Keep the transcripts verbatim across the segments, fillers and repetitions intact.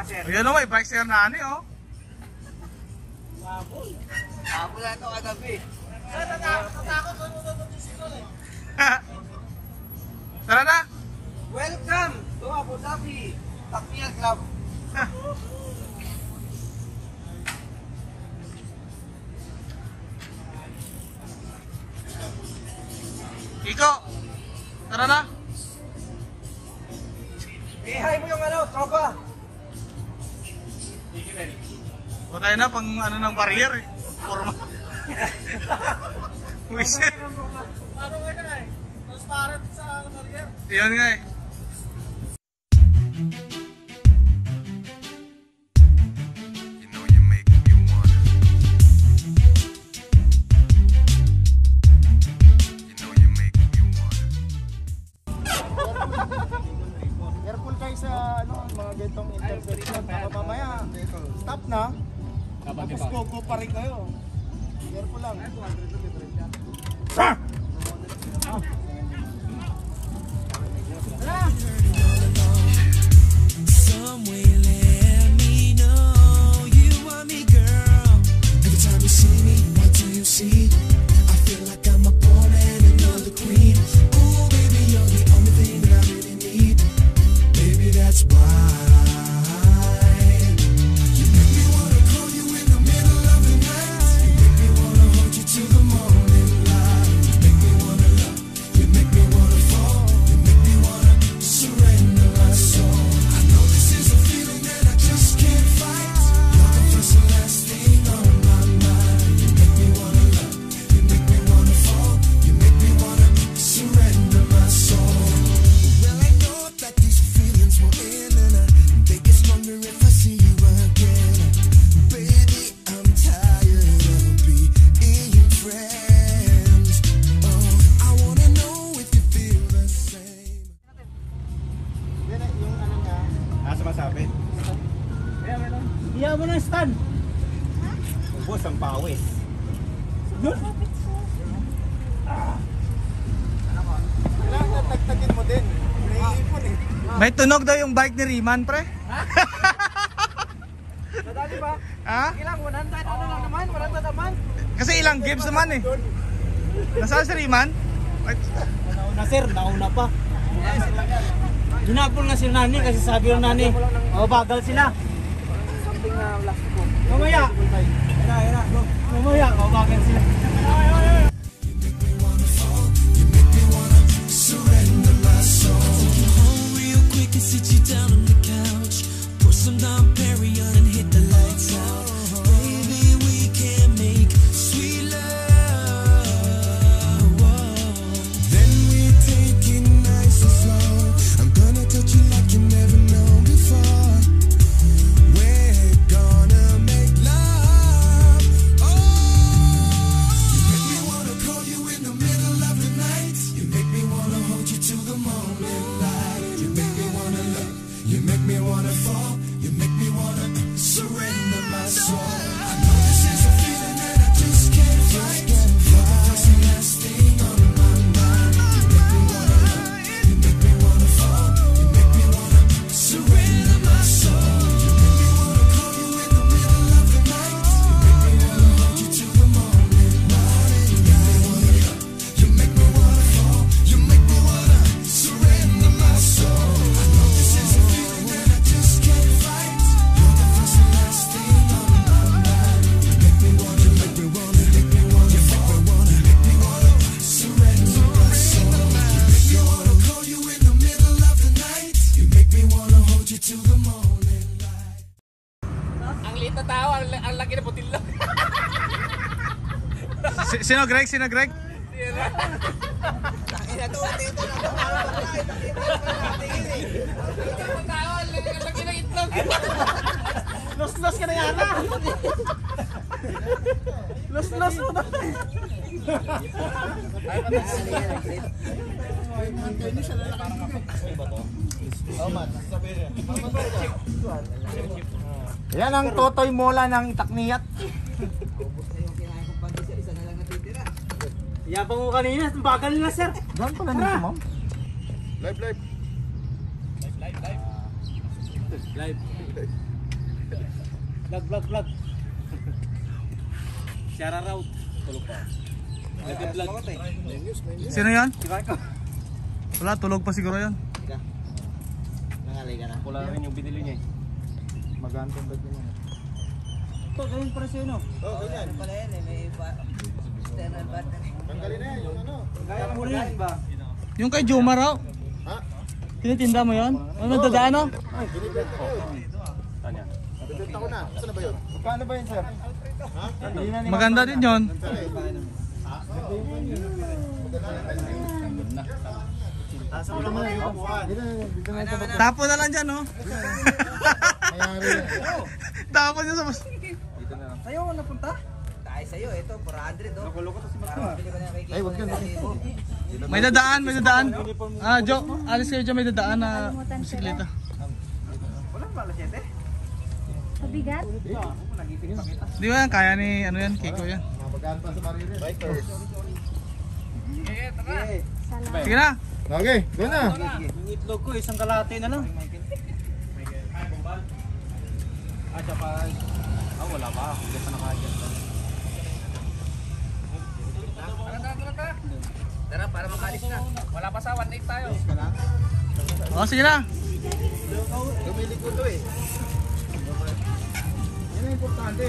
sir. Ayan o, may bike sir na ani o. Ako na ito kagabi. Tara na! Welcome to Abu Dhabi Takmiyah Club. Iko! Tara na! Ihay mo yung ano, tropa. O tayo na pang ano ng barrier eh. Forma. Wisit. Ano nga na eh? Transparent sa barrier. Yun nga eh. Careful kayo sa ano, mga gantong intersection. Baka mamaya, stop na. Tapos go pa rin kayo. Careful lang. Somewhere let me know you want me, girl. Every time you see me, what do you see? I feel like I'm a pawn and another queen. Oh, baby, you're the only thing that I really need. Baby, that's why you make me wanna call you in the middle of the night. You make me wanna hold you till the morning light. You make me wanna love. You make me wanna fall. You make me wanna surrender my soul. I know this is a feeling that I just can't fight. You're the first and last thing on my mind. You make me wanna love. You make me wanna fall. You make me wanna surrender my soul. Well, I know that these feelings will end and I they get stronger if I see you again. Baby, I'm tired of being friends. Oh, I wanna know if you feel the same. Yan na, yung ano niya. Ah, sumasabit. Iya mo na stand. Ubos ang pawis. Kailangan tagtagin mo din. Naiipon eh. May tunog daw yung bike ni Riman, pre. Nadali ba? Ha? Ilang one hundred ano lang naman? one hundred naman? Kasi ilang games naman eh. Nasaan si Riman? Ay, Nauna sir, nauna pa. Hinapon nga si Nani kasi sabi ng Nani, oh bagal sila. Something na last ko. Mamaya. Ira, ira, go. Mamaya, oh bagal sila. You make me wanna fall. You make me wanna surrender my soul. Take you home real quick and sit you down on the couch. Put some Dom Perignon and hit the lights out. Baby, we can make sweet love. Whoa. Then we take it nice and slow. I'm gonna touch you like you never known before. We're gonna make love. Oh, you make me wanna call you in the middle of the night. You make me wanna hold you till the morning light. You make me wanna love. You make me wanna fall. You make me wanna surrender my soul. I know this is a feeling that I just can't fight. You're the first and last thing on my mind. You make me wanna love. You make me wanna fall. You make me wanna surrender my soul. You make me wanna call you in the middle of the night. You make me wanna hold you till the morning light. You make me wanna love. You make me wanna fall. You make me wanna surrender my soul. I know this is a feeling that I just can't fight. You're the first and last thing on my mind. You make me wanna, you make me wanna, you make me wanna, you make me wanna, you make me wanna surrender my soul. You make me wanna call you in the middle of the night. You make me wanna hold you till the morning light. Ang liit na tao, ang, ang laki na putillo. si- sino Greg? Sino Greg? Ina to, dito na to. Ang tao, ang laki ng itlog. Los-los ka na yan na. Los-los mo na. Yan ang totoy mola ng Itakniyat. Yabang mo kanina, bagal nila sir. Doon pala nito, ma'am. Live, live. Live. Vlog, vlog, vlog. Shara route. Tulog pa. Nag-vlog. Sino yan? Wala, tulog pa siguro yan. Nangalay ka na. Wala rin yung binili niya eh. Magantong bag niya. Ito, ganyan para sa'yo no? Oo, ganyan. Ano pala yan eh, may ba- external battery. Tanggalin na yan, yung ano. Kaya mo rin ba? Yung kay Juma raw. Ha? Tinitinda mo yan? Ano nadadaan o? Ay, binibenta ko yun. Tanya. Binibenta ko na. Saan na ba yun? Magkano ba yun, sir? Ha? Maganda din yun. Asa mo naman yung buwan. Tapo na lang dyan, no? Mayari yan. Tapon nyo sa mas... Sa'yo ako napunta? Tayo sa'yo, ito, four hundred oh. Nakuloko to si Marco. Bili ko na kay Kiko. Ay, wag ka na. May dadaan, may dadaan. Ah, Jo, alis kayo dyan, may dadaan na bisikleta. Walang pala siyete. Mabigat? Di ba yan, kaya ni, ano yan, Kiko yan. Magaan pa sa Mariri. Bikers. Salamat. Sige na. Okay, go na. Yung itlog ko, isang kalate na lang. Ah, tsaka... Ah, wala pa. Hindi pa nakagyan. Tara, para makalis na. Wala pa sa one eight tayo. O, sige na. Lumili ko to eh. Yan ang importante.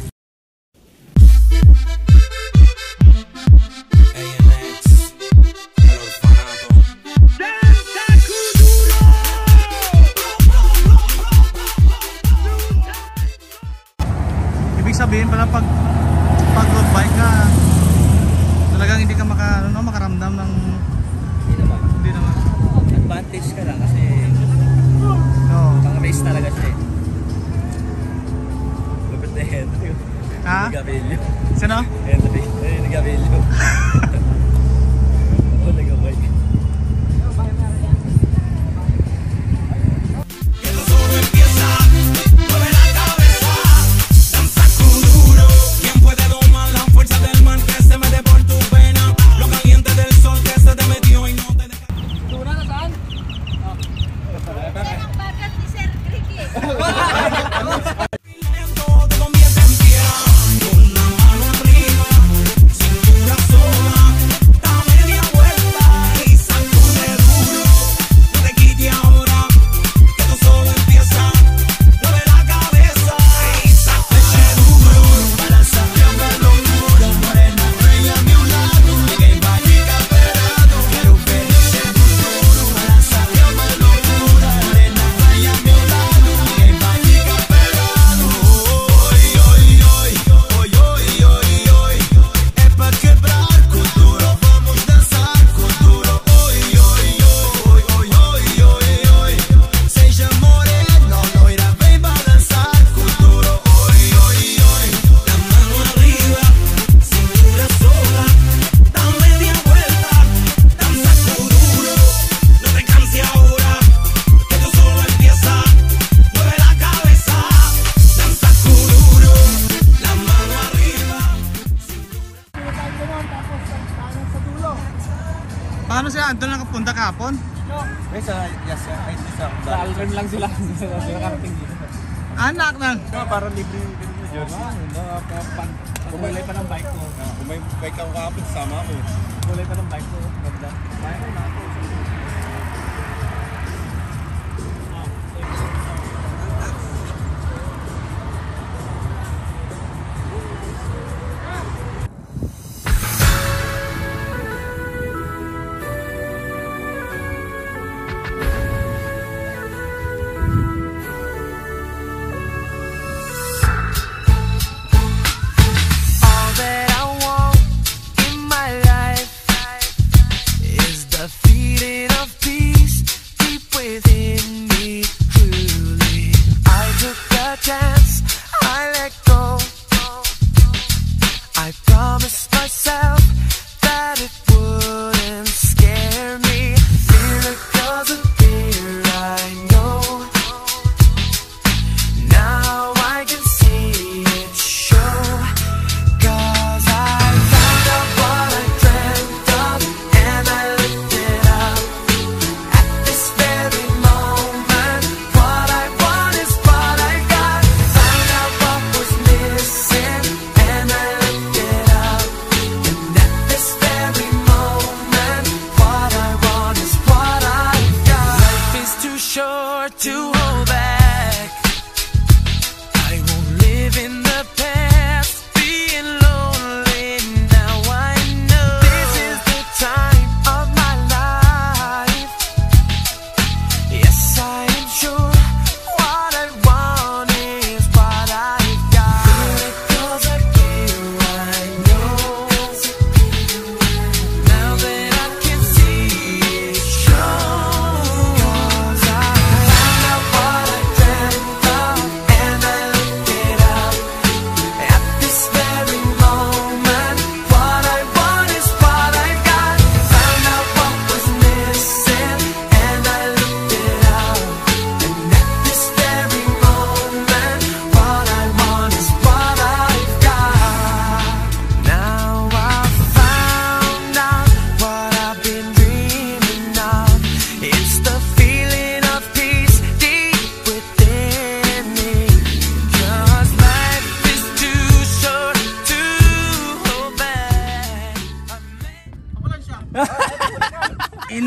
Ibig sabihin pala pag pag road bike ka, talagang hindi ka maka, ano, makaramdam ng... Hindi naman. Hindi naman. Advantage ka lang kasi No. pang race talaga siya eh. Lupit na Henry. Ha? Gabilyo. Sino? Henry. Henry Gabilyo. Ako nag-bike. Ang bagat ni Sir Ricky. Paano sila Anton nakapunta kahapon? Eh, sa... Yes, ay, sa... Sa Alvin lang sila. Sila karating dito. Anak lang. No, parang libre yung jersey. Kumulay pa ng bike ko. Kung may bike ako kahapon, sama ako. Kumulay pa ng bike ko. Ganda. Kaya ko na ako. All that I want in my life is the feeling of peace deep within me. Truly, I took a chance, I let go. I promised myself that it wouldn't scare me. Miracles appear, I know. Now I can see it show. 'Cause I found out what I dreamt of, and I looked it up. At this very moment, what I want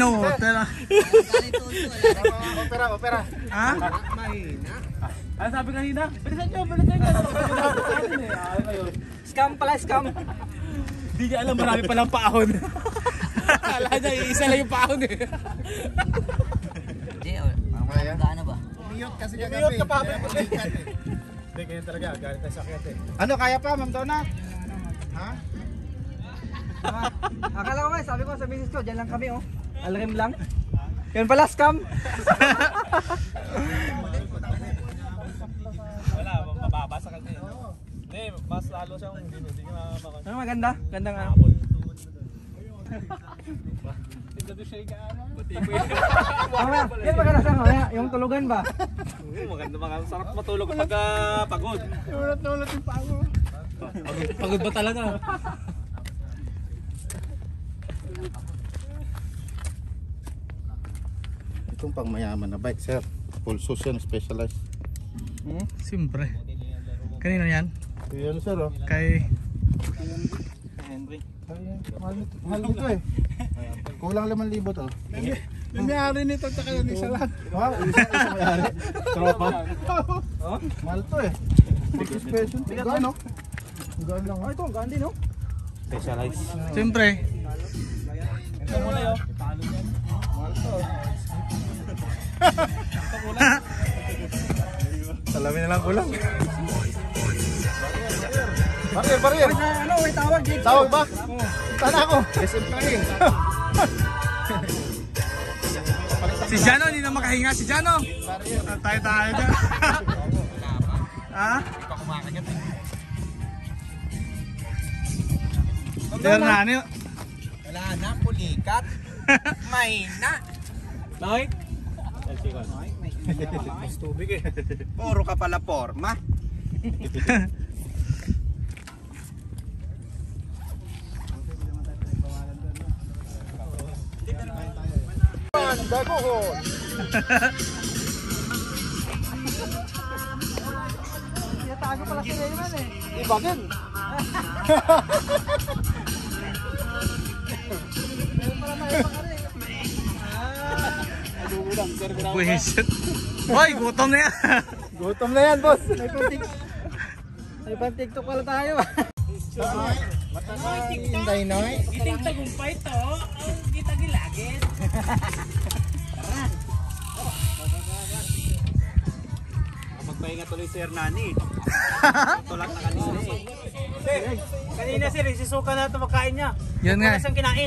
no-water. Opera, opera. Ha? Ano sabi kanina? Bilisan nyo, bilisan nyo. Scam pala, scam. Hindi niya alam, marami palang paahon. Kala niya, isa lang yung paahon eh. Mamaya. Gaano ba? Umiyot kasi Umiyot ka pa, Kaya Ma'am. umikat eh. Hindi, ganyan talaga. Galit tayo sa akyat eh. Ano, kaya pa, Ma'am Donna? Ha? Akala ko nga, sabi ko sa misis ko, dyan lang kami oh. Alarim lang. Yan pala, scam. Wala, mababa sa kanya. Hindi, mas lalo siyang hindi hindi ka makakon. Ano maganda? Gandang ano. Tignan siya yung kaano. Mamaya, yan maganda sa mamaya, yung tulugan ba? Maganda, maganda. Sarap matulog kapag ah, pagod. Ulot na ulot yung pango. Pagod ba talaga? Itong pang mayaman na bike, sir. Full social specialized. Siyempre. Kanino yan? Yan, sir, oh. Kay... Henry. Mahal nito, mahal nito eh. Kulang limang libo to. Yung may-ari nito at kayo ni Salat. Wow, isa isa may-ari. Tropa. Oh, mahal to eh. six pesos. Gano? Gano lang. Oh, ito, ang gandi no? Specialized. Siyempre. Ito muna yun. Mahal to. Salamin na lang kulang. Barrier, barrier. Wait, na, ano, wait, tawag dito. Tawag ba? Tana ako. S M K. Si Jano, hindi na makahinga si Jano. Ah, tayo tayo dyan. Ha? Pero na, ano yun? Wala na, pulikat. Mahina. Nakik? Mas tubig eh. Puro ka pala forma. Gago ko. Tinatago pala si Rayman eh. Iba din. Buwisit. Hoy, gutom na yan. Gutom na yan, boss. May pantik. May pantiktok pala tayo. Mataka Inday Noy. Giting tagumpay to. Kita gilagin. Magpahinga tuloy si Hernani. Tulak na kanina eh. Kanina sir, isisuka na ito makain niya. Yan nga. Wala siyang kinain.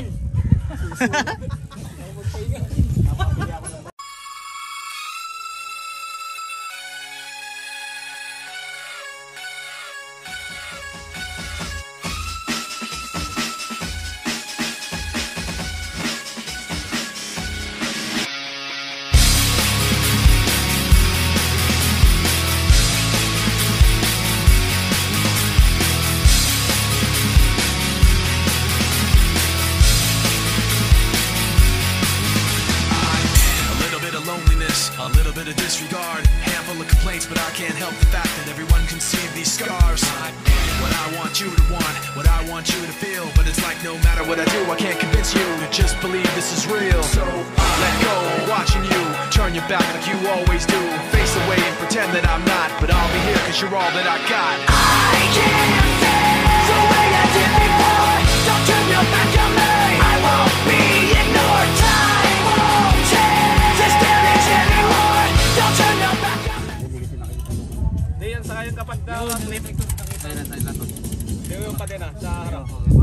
A little bit of disregard, handful of complaints, but I can't help the fact that everyone can see these scars. What I want you to want, what I want you to feel, but it's like no matter what I do, I can't convince you to just believe this is real. So let go, watching you turn your back like you always do. Face away and pretend that I'm not, but I'll be here cause you're all that I got. I can't feel the way I did before. Don't turn your back on me. I won't be ignored. Time won't change this damage anymore. Don't turn your back on me. Hindi yan sa kayong kapag daw. Tayo na, tayo na to. Hindi yung kadena sa harap.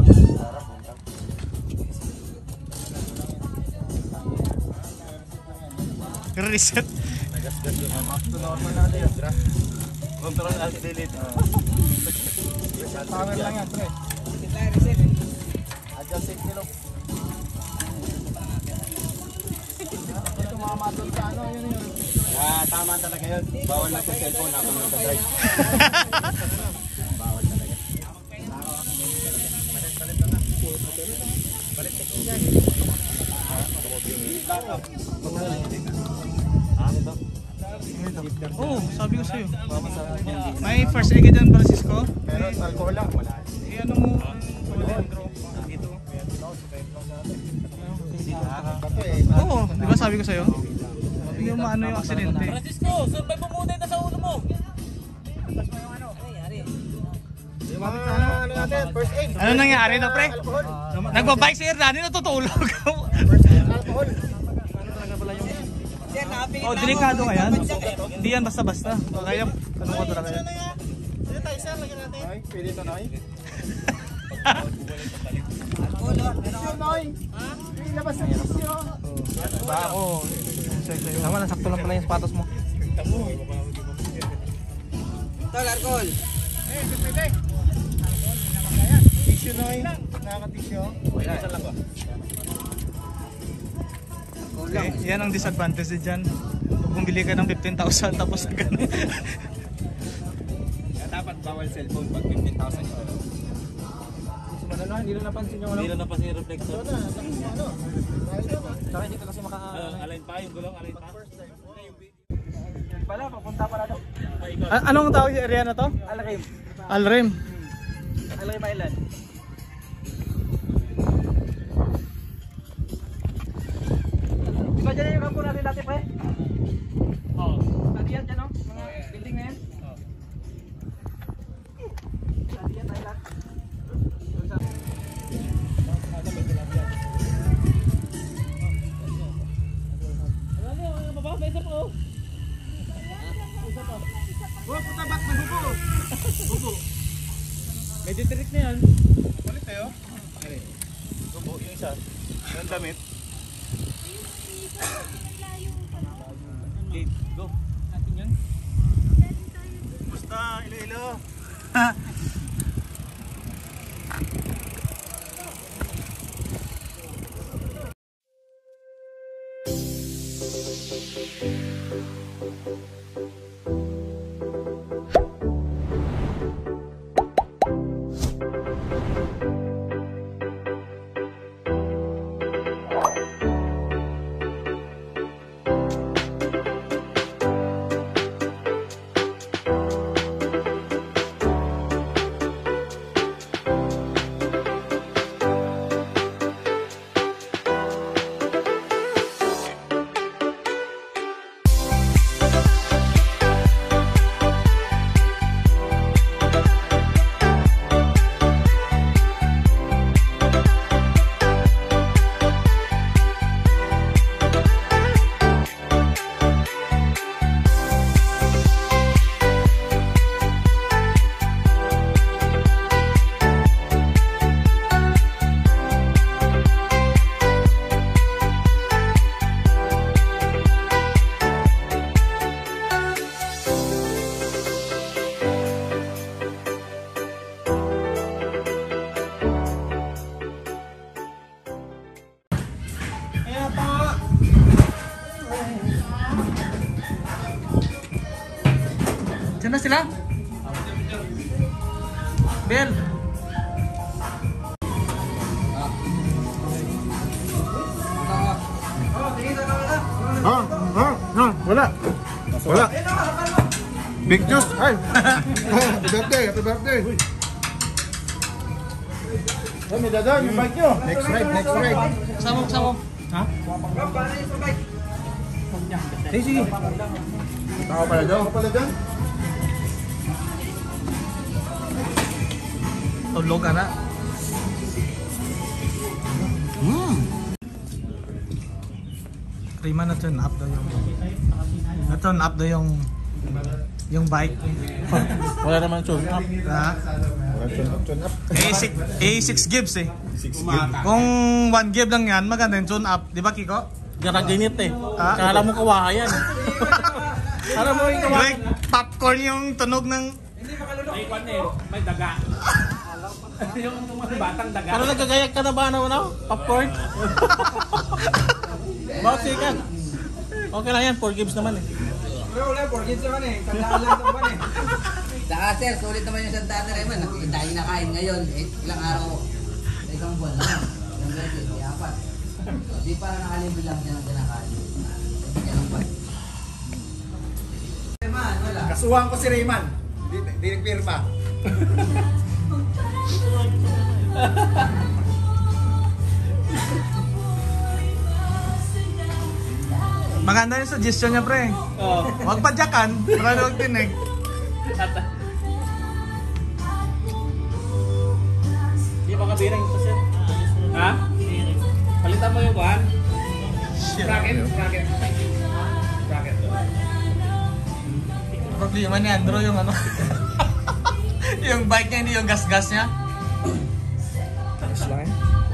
Reset. Control alt delete. Tangan lang yan, pre. Adjust safety lock. Ito mga madol sa ano, yun yun. Ah, tama talaga yun. Bawal na sa cellphone habang nag-drive. Bawal talaga. Oh, sabi ko sa'yo. May first aid dyan, Francisco. Meron alcohol lang, wala. Eh, ano mo? Dito. Bato eh, sabi ko sa'yo? Hindi mo maano yung aksidente. Francisco, survive mo muna na sa ulo mo. Ano natin? First aid. Ano nangyari na pre? Nagbabike si Hernani, natutulog. Alcohol. Oh, delikado nga yan. Hindi yan basta-basta. Kaya, ano ko talaga yan? Sino tayo sir? Lagyan natin. Ay, pwede ito Noy. Sino Noy? Ha? Ilabas na sisyo. Ba ako. Tama na, sakto lang pala yung sapatos mo. Tol, alcohol. Eh, pwede. Tissue Noy. Nakaka-tissue. Isa lang ba? Okay, yan ang disadvantage dyan. Kung bili ka ng fifteen thousand tapos na gano'n. Kaya dapat bawal cellphone pag fifteen thousand. Sumadala, hindi na napansin yung ano. Hindi na napansin yung reflector. Ano? Saka hindi ka kasi maka... Uh, alain pa yung gulong, alain pa. Pala, papunta pala daw. A- anong tawag sa area na to? Alrim. Alrim. Alrim Island. Di ba dyan yung kampo natin dati, pre? Oo. Dati yan dyan, no? Mga building na yan. Dati yan, Island. Doon sa... Oh, puta ba't may hubo? Hubo. Medyo trick na yan. Ulit tayo. Hubo, yung isa. Yung damit. Okay, go. Atin yan. Basta, Iloilo. Diyan na sila? Bel. Ah, ah, ah, wala. Wala. Big juice. Ay. Happy birthday, happy birthday. Ay, may dadan, yung bike nyo. Next ride, next ride. Sama, sama. Ha? Sige, sige. Tao pala daw. Tao pala daw. Tulog ka na. Hmm. Prima na turn up daw yung... Na turn up daw yung... Yung bike. Wala naman tune up. Ha? A six, A six gives eh. Kung one give lang yan, maganda yung tune up. Di ba, Kiko? Garaginit eh. Ah? Kala mo kawayan. Alam mo yung kawayan. Like, popcorn yung tunog ng... May kwan eh. May daga. Yung mga batang daga. Pero nagkagayak ka na ba na ano? Popcorn? Bawat sikat. Okay lang yan. Four gives naman eh. Wala, wala. Forget naman eh. Sandaan lang ito man eh. Saka sir, sulit naman yung Santa Ana Raymond. Dahil nakain ngayon, eh, ilang araw, isang buwan na. Ilang beses, di apat. Di para nakalibre lang siya ng kinakain. Yan ang buwan. Rayman, wala. Kasuhan ko si Rayman. Di, di nagpirma. Maganda yung suggestion niya, pre. Oo. Huwag padyakan, para huwag tinig. Hindi pa kabirang ito, sir. Ha? Palitan mo yung kuhan? Bracket, bracket. Bracket. Problema ni Andrew yung ano. Yung bike niya, hindi yung gas-gas niya. Tapos lang eh.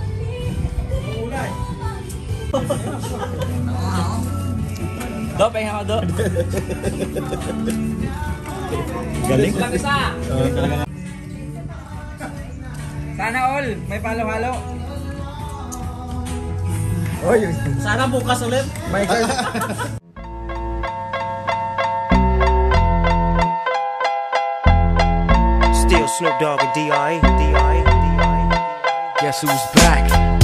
Do, pahinga ka, Do. Galing. Lang isa. Sana all, may palo-halo. Oh, yun. Sana bukas ulit. May Still Snoop Dogg and D R E. D R E. D R E. Guess who's back?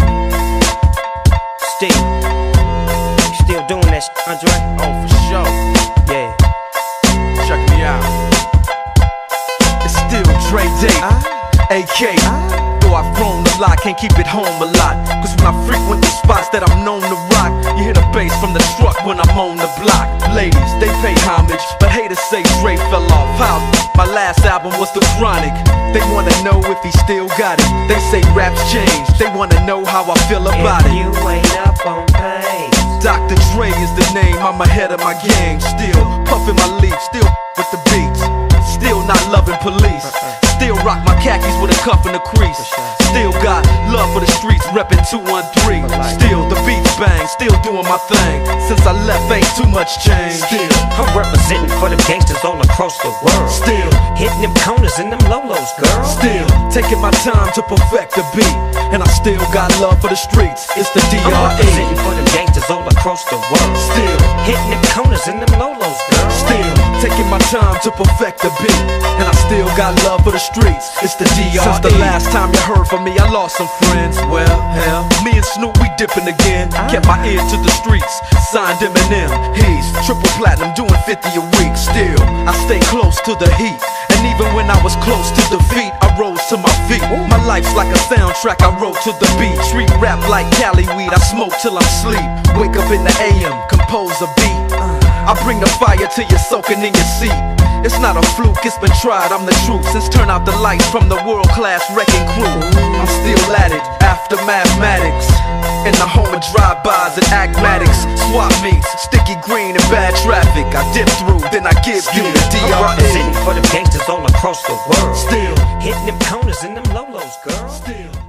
Still. Still doing that shit, Andre? Oh, for sure. Yeah. Check me out. It's still Dre Day, A K. Though I've grown a lot, can't keep it home a lot. Cause when I frequent the spots that I'm known to rock, you hear the bass from the truck when I'm on the block. Ladies, they pay homage, but haters say Dre fell off. How? My last album was The Chronic. They wanna know if he still got it. They say raps change, they wanna know how I feel about If it. you ain't up on pace, Doctor Dre is the name, I'm ahead of my game. Still puffin' my leaf, still with the beats. Still not loving police. Still rock my khakis with a cuff and a crease. Still got love for the streets, reppin' two one three. Still the beats bang, still doing my thing. Since I left ain't too much change. Still, I'm representing for them gangsters all across the world. still, Hitting them corners and them lolos, girl. still taking my time to perfect the beat. And I still got love for the streets. It's the D I'm R E. representing for them gangsters all across the world. Still, Hitting them corners and them lolos, girl. still taking my time to perfect the beat. And I still got love for the streets. It's the D R E. Since the last time you heard from me, I lost some friends. Well, hell, me and Snoop, we dipping again. Kept my ear to the streets. Signed Eminem. He's triple platinum, doing fifty a week. Still, I stay close to the heat. And even when I was close to defeat, I rose to my feet. My life's like a soundtrack, I wrote to the beat. Street rap like Cali weed, I smoke till I'm sleep. Wake up in the A M, compose a beat. I bring the fire till you're soaking in your seat. It's not a fluke, it's been tried, I'm the truth. Since turn out the lights from the world-class wrecking crew, I'm still at it, after mathematics. In the home of drive-bys and acmatics, swap meets, sticky green and bad traffic. I dip through, then I give you the D I'm R E. representing for them gangsters all across the world. Still, Hitting them corners and them lolos, girl. still.